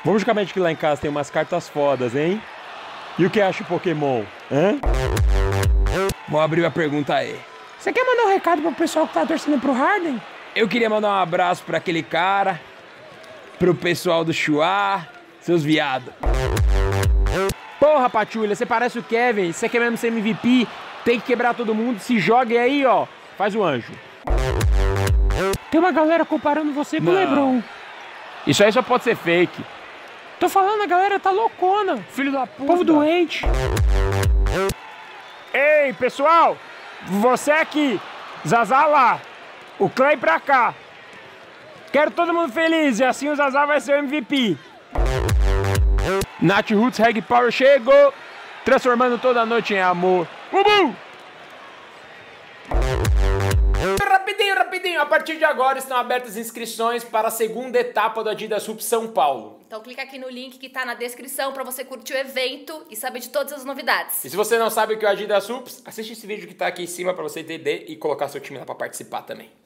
Vamos jogar Magic lá em casa, tem umas cartas fodas, hein? E o que acha o Pokémon? Hã? Vou abrir a pergunta aí. Você quer mandar um recado pro pessoal que tá torcendo pro Harden? Eu queria mandar um abraço pra aquele cara, pro pessoal do Chua, seus viados. Porra, Patulha, você parece o Kevin, você quer mesmo ser MVP, tem que quebrar todo mundo, se joga aí, ó, faz o anjo. Tem uma galera comparando você com o LeBron. Isso aí só pode ser fake. Tô falando, a galera tá loucona. Filho da puta. Povo doente. Ei, pessoal, você aqui, Zazá lá, o Clay pra cá. Quero todo mundo feliz e assim o Zazá vai ser o MVP. Nath Roots Reg Power chegou, transformando toda a noite em amor. Uhul! Rapidinho, a partir de agora estão abertas inscrições para a segunda etapa do Adidas Hoops São Paulo. Então clica aqui no link que tá na descrição para você curtir o evento e saber de todas as novidades. E se você não sabe o que é o Adidas Hoops, assiste esse vídeo que tá aqui em cima para você entender e colocar seu time lá para participar também.